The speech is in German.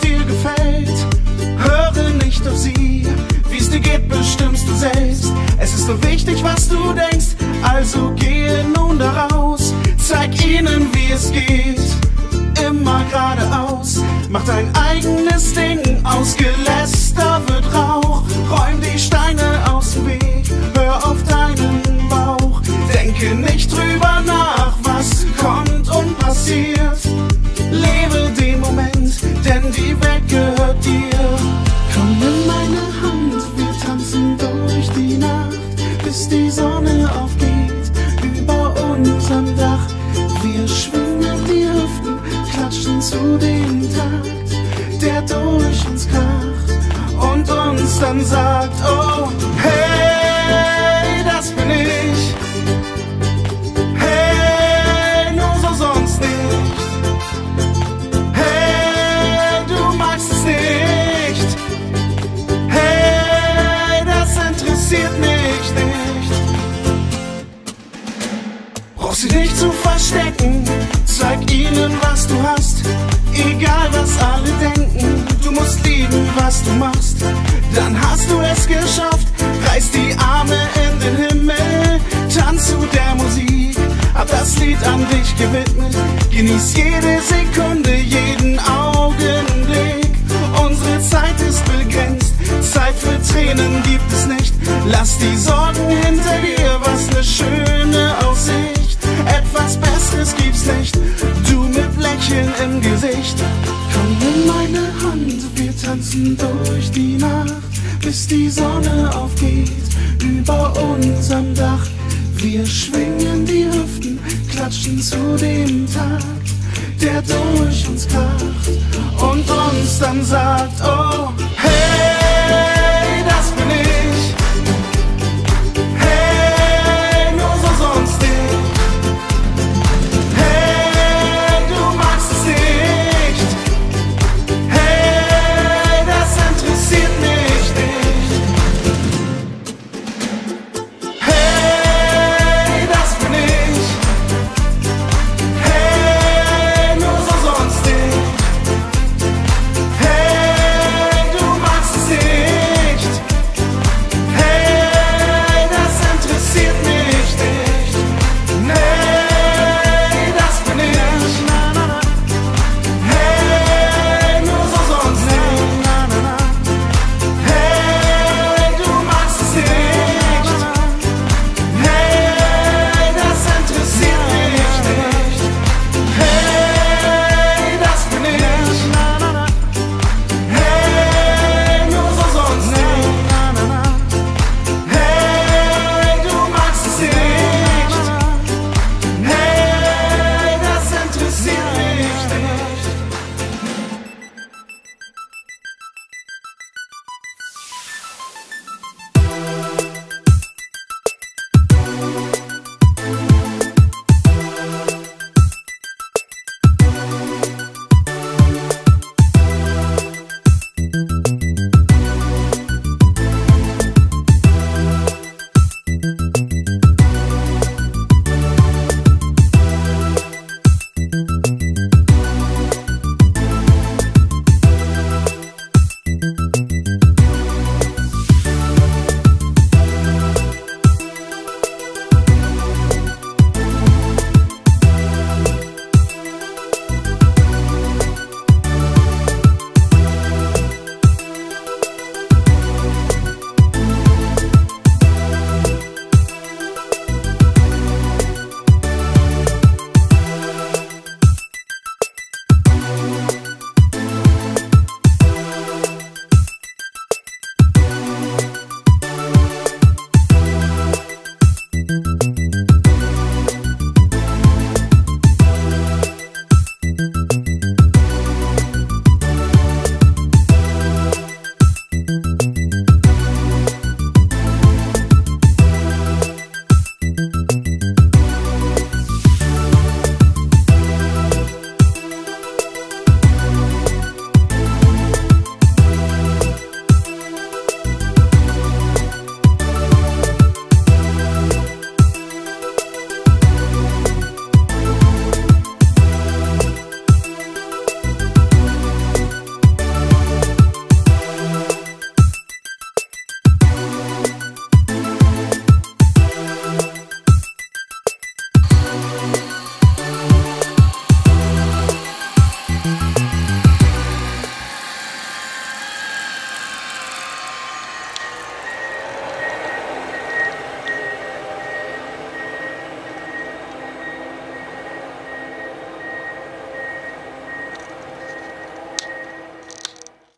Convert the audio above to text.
dir gefällt. Höre nicht auf sie, wie's dir geht, bestimmst du selbst. Es ist nur wichtig, was du denkst, also gehe nun daraus. Zeig ihnen, wie es geht, immer geradeaus. Mach dein eigenes Ding, aus Geläster wird Rauch. Räum die Steine aus dem Weg, hör auf deinen Bauch. Denke nicht drüber nach, was kommt und passiert. Lebe den Moment, denn die Welt gehört dir. Komm in meine Hand, wir tanzen durch die Nacht, bis die Sonne aufgeht über unserem Dach. Wir schwingen die Hüften, klatschen zu dem Takt, der durch uns kracht und uns dann sagt, oh, hey, das bin ich. Hey, nur so sonst nicht. Hey, du magst es nicht. Hey, das interessiert mich nicht. Brauchst dich nicht zu verstecken, zeig ihnen, was du hast. Egal, was alle denken, du musst lieben, was du machst. Dann hast du es geschafft, reiß die Arme in den Himmel. Tanz zu der Musik, hab das Lied an dich gewidmet. Genieß jede Sekunde, jeden Augenblick. Unsere Zeit ist begrenzt, Zeit für Tränen gibt es nicht. Lass die Sorgen hinter dir, was ne schöne Aussicht. Etwas Besseres gibt's nicht, du mit Lächeln im Gesicht. Komm in meine Hand, wir tanzen durch die Nacht, bis die Sonne aufgeht über unserem Dach. Wir schwingen die Hüften, klatschen zu dem Takt, der durch uns kracht und uns dann sagt, oh,